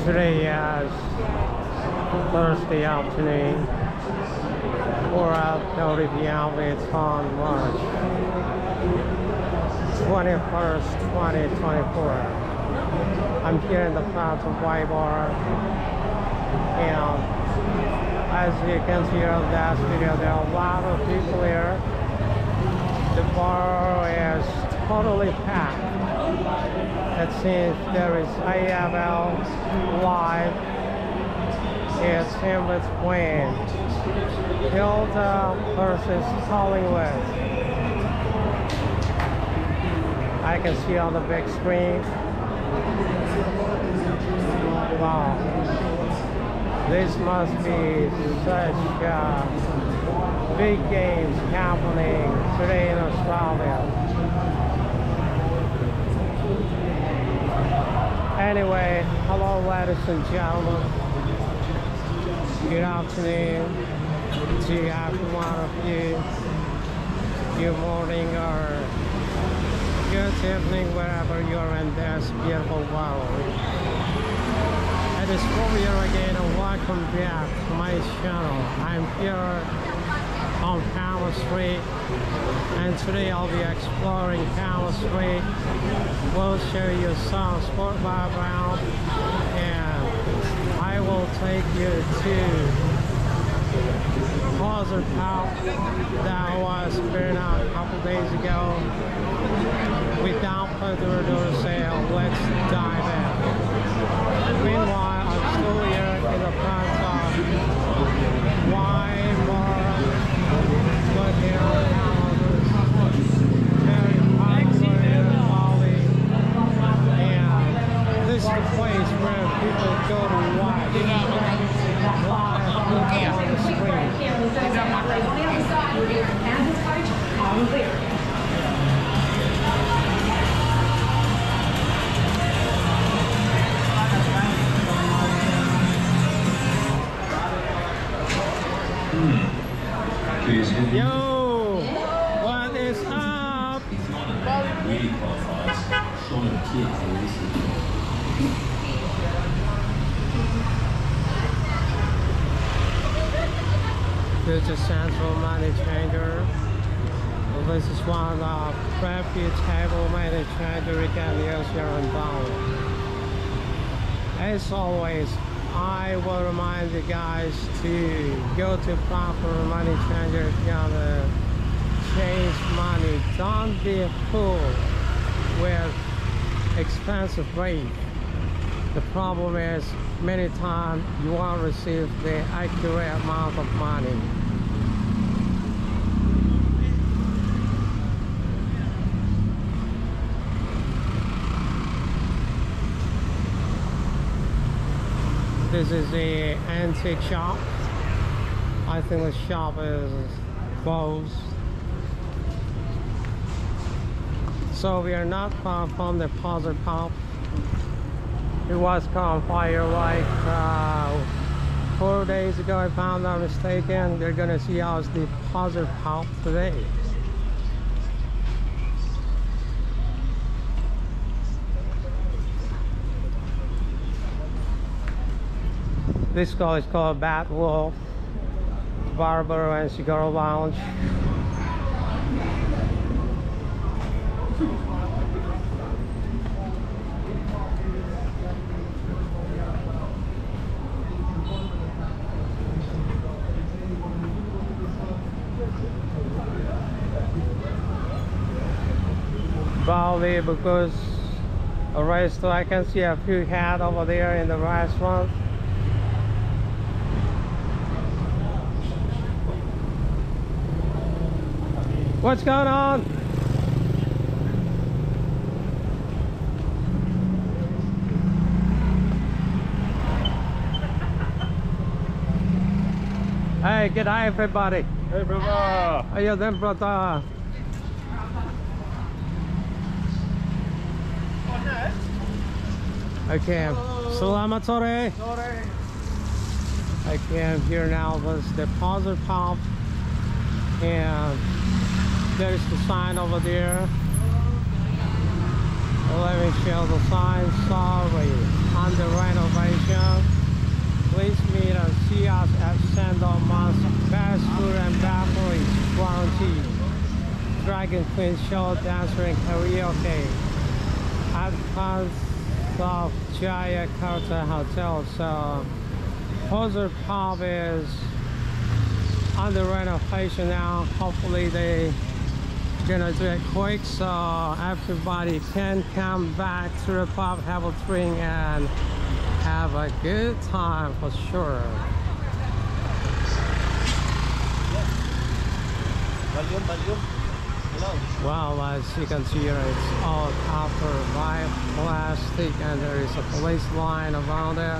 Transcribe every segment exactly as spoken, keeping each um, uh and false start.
Today is Thursday afternoon, four thirty p m It's on March twenty-first, twenty twenty-four. I'm here in the front of Bar, and as you can see on that video, there are a lot of people here. The bar is totally packed. It seems there is A F L live. It's in between Hilda versus Hollywood. I can see on the big screen. Wow, this must be such uh, big games happening today in Australia. Anyway, hello ladies and gentlemen. Good afternoon to every one of you. Good morning or good evening wherever you are in this beautiful world. It is Rob here again and welcome back to my channel. I'm here on Padma Street, and today I'll be exploring Padma Street. We'll show you some sportbar around, and I will take you to Closer Park that was burned out a couple days ago. Without further ado, say, let's dive in. Meanwhile, I'm still here in the front of wine bar, but here are houses, very popular in Bali, and this is the place where people go to watch live on the screen. Yo, what is up? This is Central Money Changer. This is one of the reputable money changer you can use here in Bali. As always, I will remind you guys to go to proper money changer if you want to change money. Don't be fooled with expensive rate. The problem is many times you won't receive the accurate amount of money. This is the antique shop. I think the shop is closed. So we are not far from the Closer Park. It was caught on fire like uh, four days ago, if I'm not mistaken. They're gonna see how's the Closer Park today. This call is called Bat Wolf Barber and Cigar Lounge. Bali, because a restaurant, I can see a few hats over there in the restaurant. What's going on? Hey, good day everybody. Hey brother. How you doing, brother? Okay, selamat sore. Sore. Okay, I'm here now with the Closer Park, and there's the sign over there. Let me show the sign. Sorry, under renovation. Please meet and see us at Sandal Mosque. Fast food and beverages guaranteed. Dragon Queen show, dancer and karaoke. At Pans of Jaya Carter Hotel. So, Poser Pub is under renovation now. Hopefully they gonna do it quick so everybody can come back to the pub, have a drink and have a good time for sure. Well, as you can see here, it's all copper by plastic and there is a police line around it.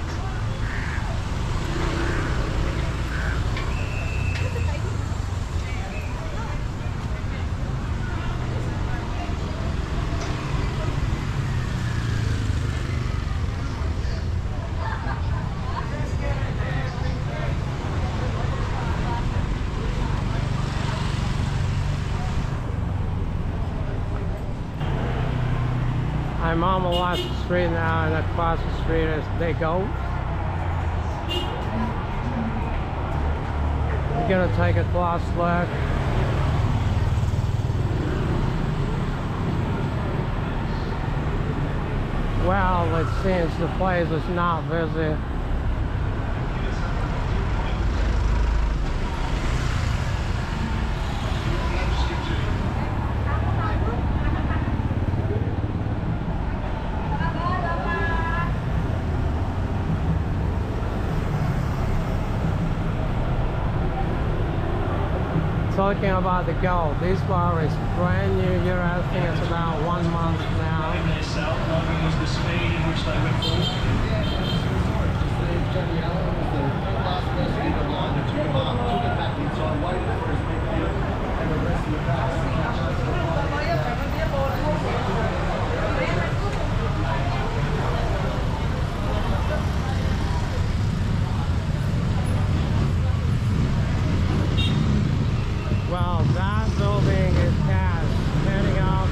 I'm on Melasti Street now, and across the street is Big O. We're gonna take a close look. Well, it seems the place is not busy. Talking about the gold, this bar is brand new here. I think it's about one month now. The speed in which they went Well, that building is past, heading out.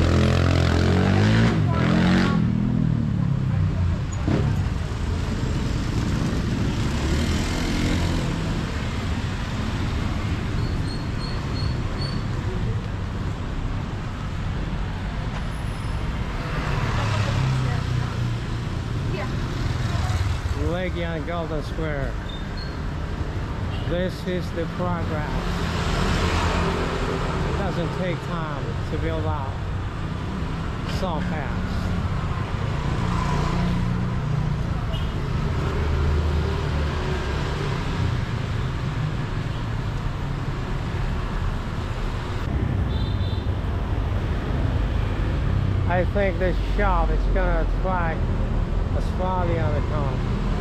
Legian Golden Square. This is the progress. It doesn't take time to build out so fast. I think this shop is gonna attract a spotty on the corner.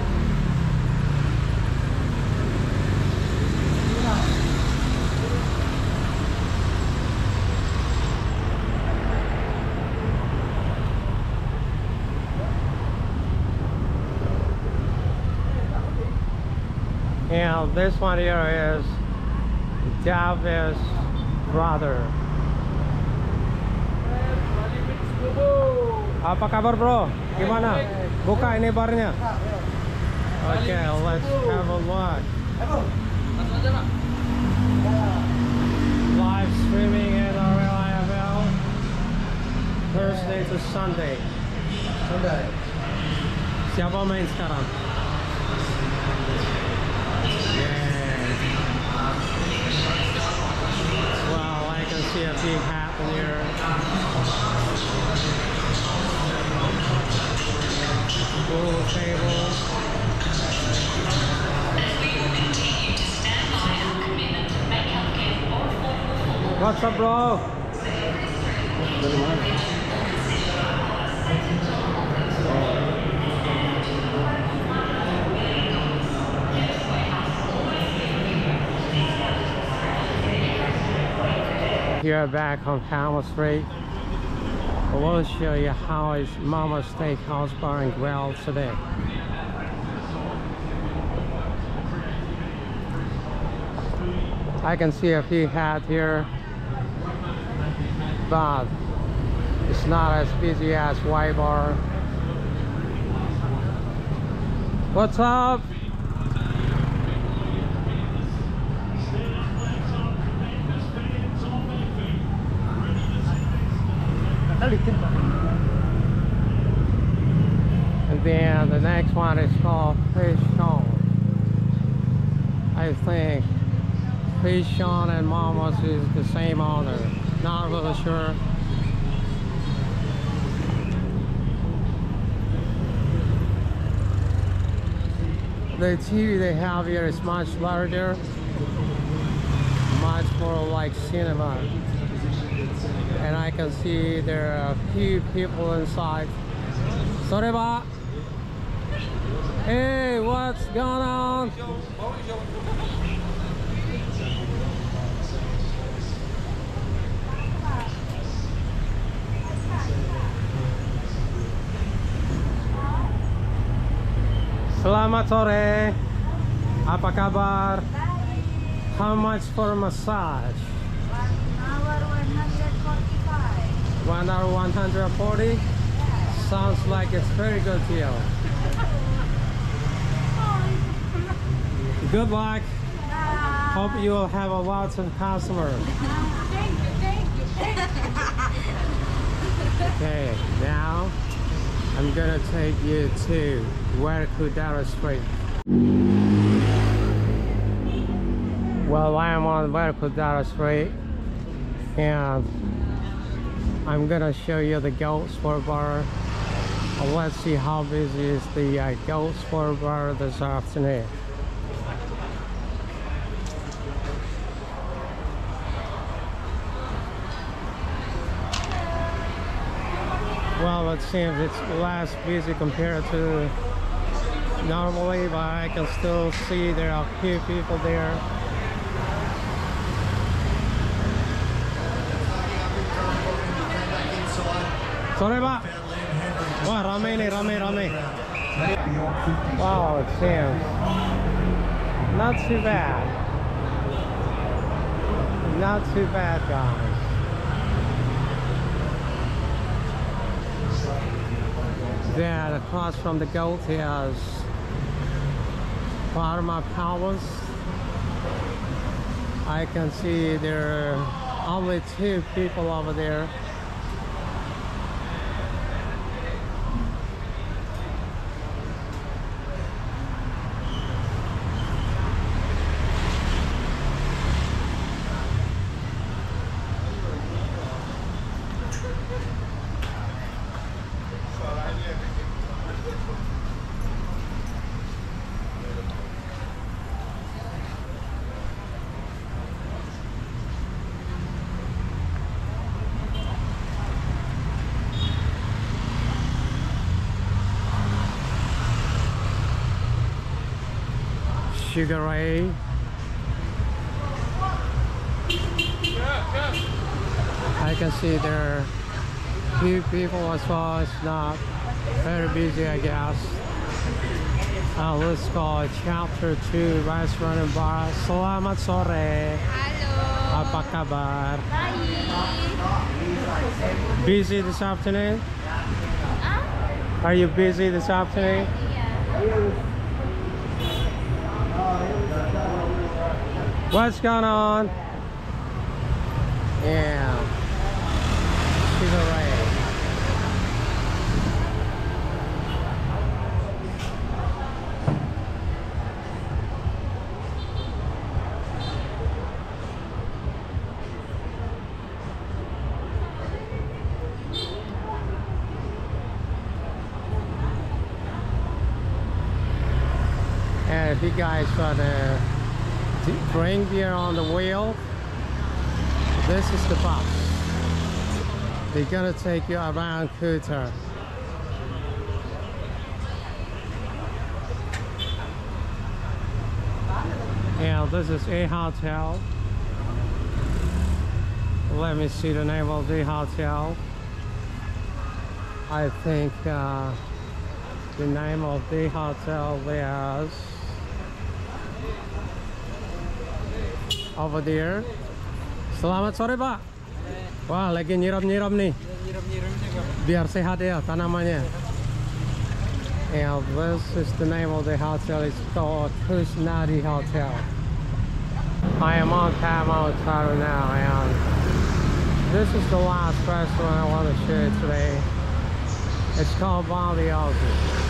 And this one here is Davis brother. Apa kabar bro? Gimana? Buka ini barnya. Okay, let's have a look. Live streaming in R L I F L Thursday to Sunday. Sunday. Siapa main sekarang? Well, I can see a big hat in here. Pool table. What's up, bro? Here back on Padma Street. I will show you how is Mama's Steakhouse Bar and Grill today. I can see a few hats here, but It's not as busy as Y Bar. What's up? And then the next one is called Fish On. I think Fish On and Mama's is the same owner. Not really sure. The T V they have here is much larger, much more like cinema. And I can see there are a few people inside. Sorry ba? Hey, what's going on? Selamat sore. Apa kabar? How much for a massage? One hour one hundred forty-five. One hour one hundred forty? Yes. Sounds like it's very good deal. Good luck. Uh, Hope you will have a lot of customers. Thank you, thank you, thank you. Okay, now I'm gonna take you to Werludara Street. Well, I am on Werludara Street and I'm gonna show you the Gold Sport Bar. Uh, let's see how busy is the uh, Gold Sport Bar this afternoon. Well, it seems it's less busy compared to normally, but I can still see there are a few people there. Sorry ba? Wah, rame nih, rame, rame. Wow, it seems not too bad. Not too bad, guys. Then across from the goat is Padma Palace. I can see there are only two people over there. Sugar Ray. I can see there are few people as well. It's not very busy, I guess. Uh, let's go chapter two restaurant and bar. Selamat sore. Halo. Apa kabar? Baik. Busy this afternoon? Ah? Are you busy this afternoon? Iya. What's going on? Yeah. Sugar Ray. And if you guys want to drink beer on the wheel, this is the bus. They're gonna take you around Kuta. Yeah, this is a hotel. Let me see the name of the hotel. I think uh, the name of the hotel is over there. Selamat sore, Pak. Wah, lagi nyiram-nyiram nih. Nyiram-nyiram biar sehat ya tanamannya. And this is the name of the hotel. It's called Kusnadi Hotel. I am on Padma Melasti now, and this is the last restaurant I want to show you today. It's called Bali also.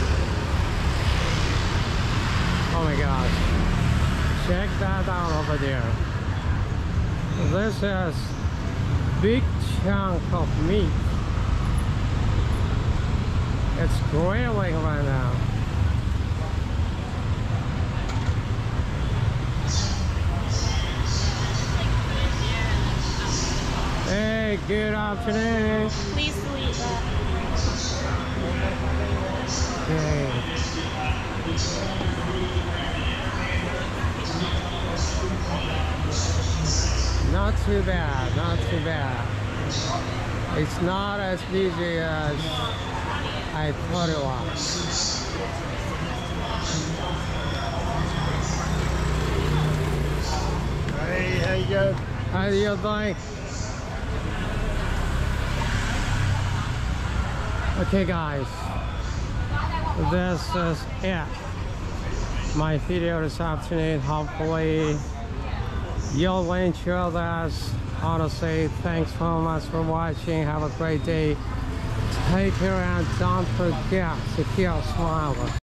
Oh my gosh. Check that out over there. This is big chunk of meat. It's grilling right now. Hey, good afternoon. Please delete that. Okay. Not too bad, not too bad. It's not as busy as I thought it was. Hey, how you go? How do you doing? Okay guys, this is it. My video this afternoon. Hopefully you'll enjoy this. Honestly, thanks so much for watching. Have a great day. Take care and don't forget to keep smiling.